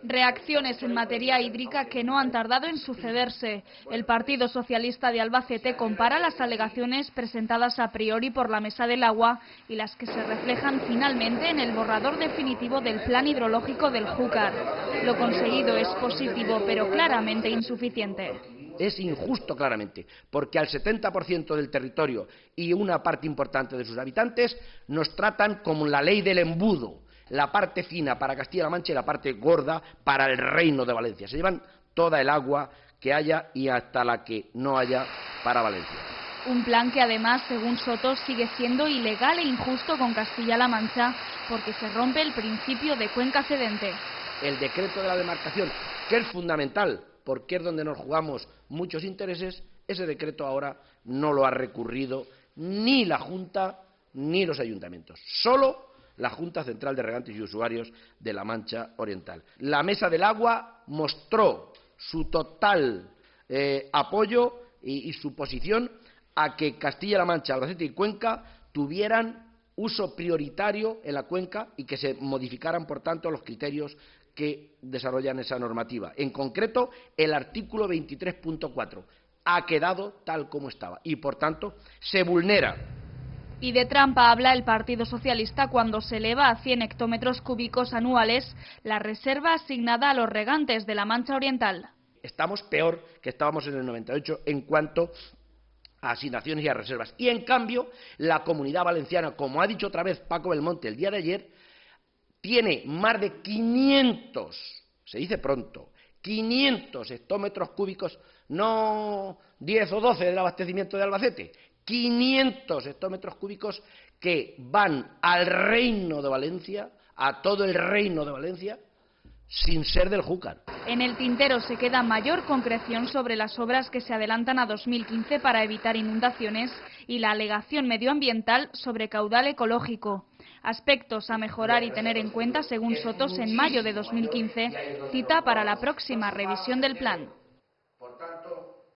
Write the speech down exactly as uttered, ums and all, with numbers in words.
Reacciones en materia hídrica que no han tardado en sucederse. El Partido Socialista de Albacete compara las alegaciones presentadas a priori por la Mesa del Agua y las que se reflejan finalmente en el borrador definitivo del Plan Hidrológico del Júcar. Lo conseguido es positivo, pero claramente insuficiente. Es injusto claramente, porque al setenta por ciento del territorio y una parte importante de sus habitantes nos tratan como la ley del embudo. La parte fina para Castilla-La Mancha y la parte gorda para el Reino de Valencia. Se llevan toda el agua que haya y hasta la que no haya para Valencia. Un plan que además, según Soto, sigue siendo ilegal e injusto con Castilla-La Mancha porque se rompe el principio de cuenca cedente. El decreto de la demarcación, que es fundamental porque es donde nos jugamos muchos intereses, ese decreto ahora no lo ha recurrido ni la Junta ni los ayuntamientos. Solo la Junta Central de Regantes y Usuarios de la Mancha Oriental. La Mesa del Agua mostró su total eh, apoyo y, y su posición a que Castilla-La Mancha, Albacete y Cuenca tuvieran uso prioritario en la cuenca y que se modificaran, por tanto, los criterios que desarrollan esa normativa. En concreto, el artículo veintitrés punto cuatro ha quedado tal como estaba y, por tanto, se vulnera. Y de trampa habla el Partido Socialista cuando se eleva a cien hectómetros cúbicos anuales la reserva asignada a los regantes de la Mancha Oriental. Estamos peor que estábamos en el noventa y ocho en cuanto a asignaciones y a reservas. Y en cambio, la Comunidad Valenciana, como ha dicho otra vez Paco Belmonte el día de ayer, tiene más de quinientos, se dice pronto, quinientos hectómetros cúbicos, no diez o doce del abastecimiento de Albacete, quinientos hectómetros cúbicos que van al Reino de Valencia, a todo el Reino de Valencia, sin ser del Júcar. En el tintero se queda mayor concreción sobre las obras que se adelantan a dos mil quince para evitar inundaciones y la alegación medioambiental sobre caudal ecológico. Aspectos a mejorar y tener en cuenta, según Sotos, en mayo de dos mil quince, cita para la próxima revisión del plan.